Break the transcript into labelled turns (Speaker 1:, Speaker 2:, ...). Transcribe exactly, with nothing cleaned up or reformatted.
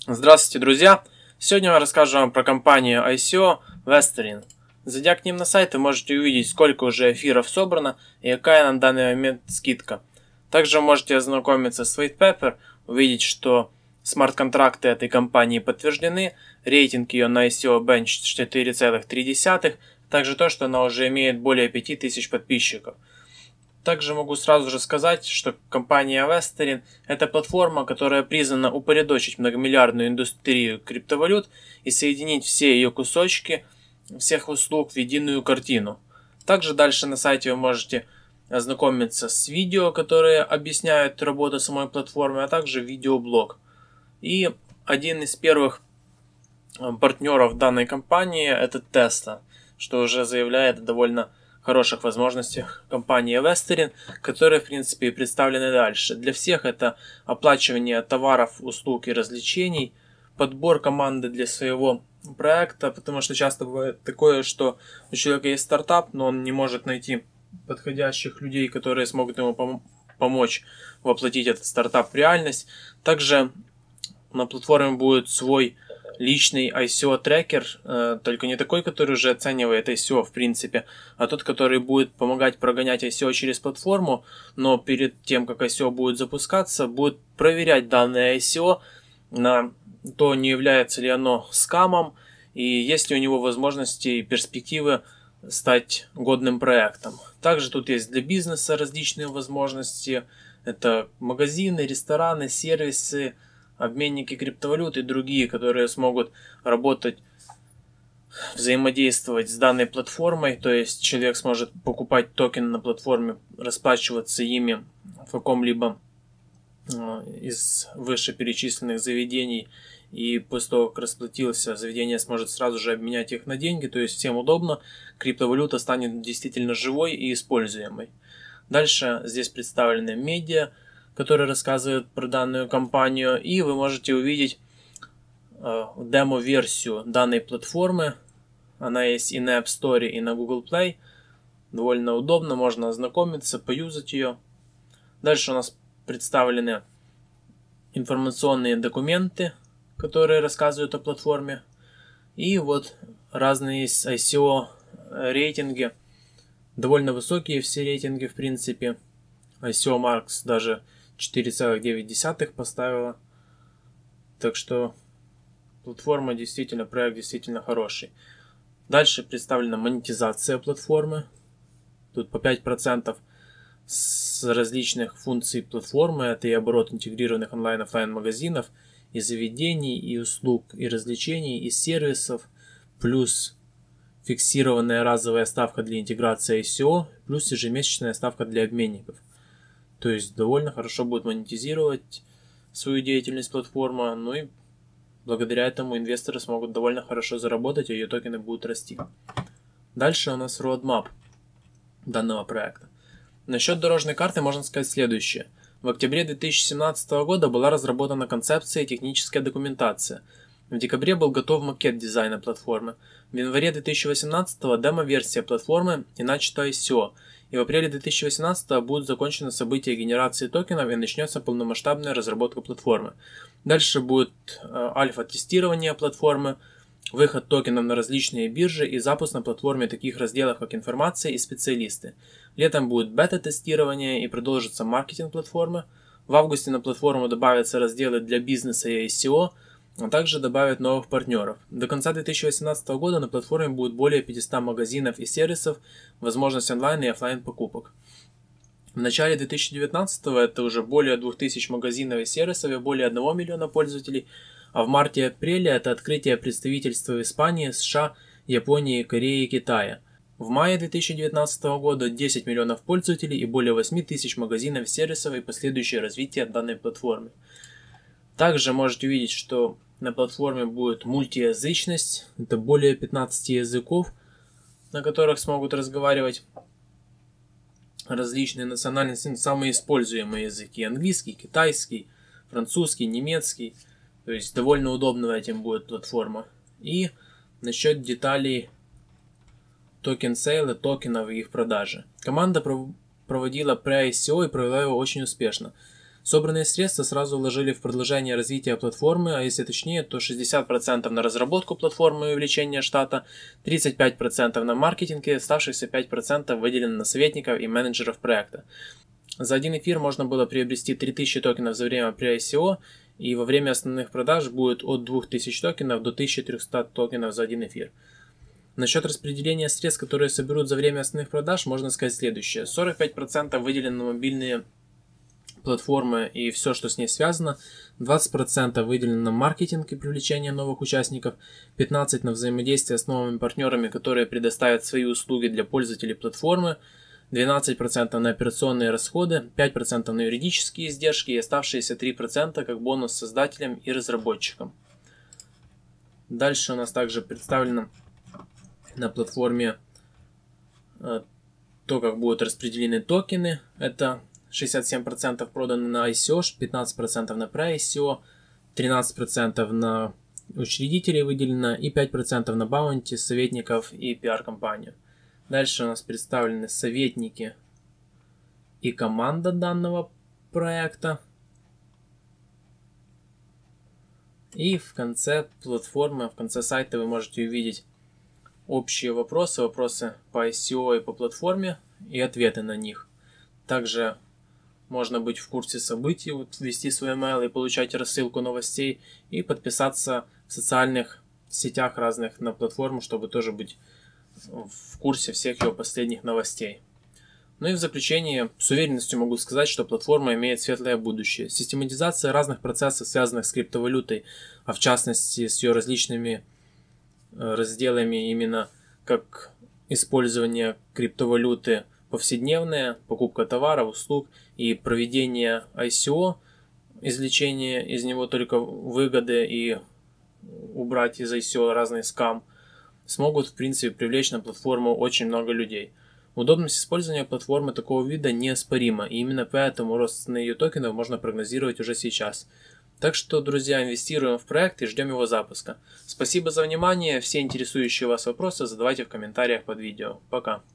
Speaker 1: Здравствуйте, друзья! Сегодня я расскажу вам про компанию ай си о Western. Зайдя к ним на сайт, вы можете увидеть, сколько уже эфиров собрано и какая на данный момент скидка. Также вы можете ознакомиться с white paper, увидеть, что смарт-контракты этой компании подтверждены, рейтинг ее на ай си о Bench четыре целых три десятых, также то, что она уже имеет более пяти тысяч подписчиков. Также могу сразу же сказать, что компания Western – это платформа, которая призвана упорядочить многомиллиардную индустрию криптовалют и соединить все ее кусочки всех услуг в единую картину. Также дальше на сайте вы можете ознакомиться с видео, которые объясняют работу самой платформы, а также видеоблог. И один из первых партнеров данной компании – это Tesla, что уже заявляет довольно хороших возможностях компании Western, которые, в принципе, представлены дальше. Для всех это оплачивание товаров, услуг и развлечений, подбор команды для своего проекта, потому что часто бывает такое, что у человека есть стартап, но он не может найти подходящих людей, которые смогут ему пом- помочь воплотить этот стартап в реальность. Также на платформе будет свой личный ай си о-трекер, э, только не такой, который уже оценивает ай си о в принципе, а тот, который будет помогать прогонять ай си о через платформу, но перед тем, как ай си о будет запускаться, будет проверять данное ай си о на то, не является ли оно скамом, и есть ли у него возможности и перспективы стать годным проектом. Также тут есть для бизнеса различные возможности, это магазины, рестораны, сервисы, обменники криптовалют и другие, которые смогут работать, взаимодействовать с данной платформой. То есть человек сможет покупать токены на платформе, расплачиваться ими в каком-либо из вышеперечисленных заведений. И после того, как расплатился, заведение сможет сразу же обменять их на деньги. То есть всем удобно. Криптовалюта станет действительно живой и используемой. Дальше здесь представлены медиа, который рассказывает про данную компанию, и вы можете увидеть э, демо-версию данной платформы. Она есть и на App Store, и на Google Play. Довольно удобно, можно ознакомиться, поюзать ее. Дальше у нас представлены информационные документы, которые рассказывают о платформе. И вот разные есть ай си о рейтинги. Довольно высокие все рейтинги в принципе. ай си о Marks даже четыре целых девять десятых поставила. Так что платформа действительно, проект действительно хороший. Дальше представлена монетизация платформы. Тут по пять процентов с различных функций платформы. Это и оборот интегрированных онлайн-оффлайн магазинов, и заведений, и услуг, и развлечений, и сервисов. Плюс фиксированная разовая ставка для интеграции ай си о, плюс ежемесячная ставка для обменников. То есть довольно хорошо будет монетизировать свою деятельность платформа, ну и благодаря этому инвесторы смогут довольно хорошо заработать, и ее токены будут расти. Дальше у нас roadmap данного проекта. Насчет дорожной карты можно сказать следующее. В октябре две тысячи семнадцатого года была разработана концепция и техническая документация. В декабре был готов макет дизайна платформы. В январе две тысячи восемнадцатого демо-версия платформы и начато ай си о. И в апреле две тысячи восемнадцатого будет закончено событие генерации токенов и начнется полномасштабная разработка платформы. Дальше будет э, альфа-тестирование платформы, выход токенов на различные биржи и запуск на платформе таких разделов, как информация и специалисты. Летом будет бета-тестирование и продолжится маркетинг платформы. В августе на платформу добавятся разделы для бизнеса и ай си о, а также добавят новых партнеров. До конца две тысячи восемнадцатого года на платформе будет более пятисот магазинов и сервисов, возможность онлайн и офлайн покупок. В начале две тысячи девятнадцатого это уже более двух тысяч магазинов и сервисов и более одного миллиона пользователей, а в марте-апреле это открытие представительства в Испании, США, Японии, Корее и Китае. В мае две тысячи девятнадцатого года десять миллионов пользователей и более восемь тысяч магазинов и сервисов и последующее развитие данной платформы. Также можете увидеть, что на платформе будет мультиязычность, это более пятнадцати языков, на которых смогут разговаривать различные национальности, самые используемые языки: английский, китайский, французский, немецкий. То есть довольно удобно этим будет платформа. И насчет деталей токен сейла, токенов и их продажи. Команда проводила pre-ай си о и провела его очень успешно. Собранные средства сразу вложили в продолжение развития платформы, а если точнее, то шестьдесят процентов на разработку платформы и увеличение штата, тридцать пять процентов на маркетинг и оставшиеся пять процентов выделено на советников и менеджеров проекта. За один эфир можно было приобрести три тысячи токенов за время при ай си о, и во время основных продаж будет от двух тысяч токенов до тысячи трёхсот токенов за один эфир. Насчет распределения средств, которые соберут за время основных продаж, можно сказать следующее. сорок пять процентов выделено на мобильные платформы и все, что с ней связано, двадцать процентов выделено на маркетинг и привлечение новых участников, пятнадцать процентов на взаимодействие с новыми партнерами, которые предоставят свои услуги для пользователей платформы, двенадцать процентов на операционные расходы, пять процентов на юридические издержки и оставшиеся три процента как бонус создателям и разработчикам. Дальше у нас также представлено на платформе то, как будут распределены токены. Это шестьдесят семь процентов проданы на ай си о, пятнадцать процентов на pre-ай си о, тринадцать процентов на учредителей выделено и пять процентов на баунти, советников и пиар-компанию. Дальше у нас представлены советники и команда данного проекта. И в конце платформы, в конце сайта вы можете увидеть общие вопросы, вопросы по ай си о и по платформе и ответы на них. Также можно быть в курсе событий, вот, ввести свой email и получать рассылку новостей и подписаться в социальных сетях разных на платформу, чтобы тоже быть в курсе всех его последних новостей. Ну и в заключение с уверенностью могу сказать, что платформа имеет светлое будущее. Систематизация разных процессов, связанных с криптовалютой, а в частности с ее различными разделами, именно как использование криптовалюты повседневное, покупка товаров, услуг и проведение ай си о, извлечение из него только выгоды и убрать из ай си о разный скам, смогут в принципе привлечь на платформу очень много людей. Удобность использования платформы такого вида неоспорима, и именно поэтому рост цены ее токенов можно прогнозировать уже сейчас. Так что, друзья, инвестируем в проект и ждем его запуска. Спасибо за внимание, все интересующие вас вопросы задавайте в комментариях под видео. Пока!